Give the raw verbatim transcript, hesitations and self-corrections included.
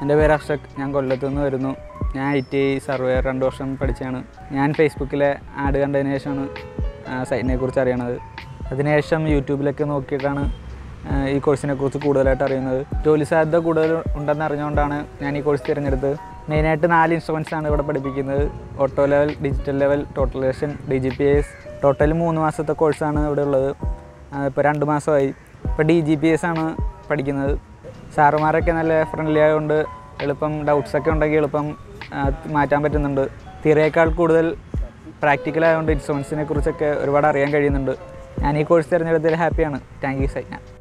എൻ്റെ പേര് arshad. ഞാൻ കൊല്ലത്തു നിന്ന് വരുന്നു. ഞാൻ ഐ ടി ഐ സർവേയർ രണ്ട് വർഷം പഠിച്ചാണ്. ഞാൻ ഫേസ്ബുക്കിലെ ആഡ് കണ്ടതിന് ശേഷമാണ് സൈറ്റിനെ കുറിച്ച് അറിയണത്. അതിനുശേഷം യൂട്യൂബിലൊക്കെ നോക്കിയിട്ടാണ് ഈ കോഴ്സിനെ കുറിച്ച് കൂടുതലായിട്ട് അറിയുന്നത്. ജോലി സാധ്യത കൂടുതൽ ഉണ്ടെന്ന് അറിഞ്ഞുകൊണ്ടാണ് ഞാൻ ഈ കോഴ്സ് തിരഞ്ഞെടുത്തത്. മെയിനായിട്ട് നാല് ഇൻസ്ട്രുമെൻറ്റ്സ് ആണ് ഇവിടെ പഠിപ്പിക്കുന്നത്. Auto level, digital level, totalisation, D G P S. Total മൂന്ന് മാസത്തെ കോഴ്സാണ് ഇവിടെ ഉള്ളത്. ഇപ്പോൾ രണ്ട് മാസമായി. ഇപ്പോൾ ഡി ജി പി എസ് ആണ് പഠിക്കുന്നത്. സാറുമാരൊക്കെ നല്ല ഫ്രണ്ട്ലി ആയതുകൊണ്ട് എളുപ്പം ഡൗട്ട്സൊക്കെ ഉണ്ടെങ്കിൽ എളുപ്പം മാറ്റാൻ പറ്റുന്നുണ്ട്. തിയറിയേക്കാൾ കൂടുതൽ പ്രാക്ടിക്കലായതുകൊണ്ട് ഇൻസ്ട്രുമെൻസിനെ കുറിച്ചൊക്കെ ഒരുപാട് അറിയാൻ കഴിയുന്നുണ്ട്. ഞാൻ ഈ കോഴ്സ് തിരഞ്ഞെടുത്തതിൽ ഹാപ്പിയാണ്. Thank you സൈറ്റ്ന.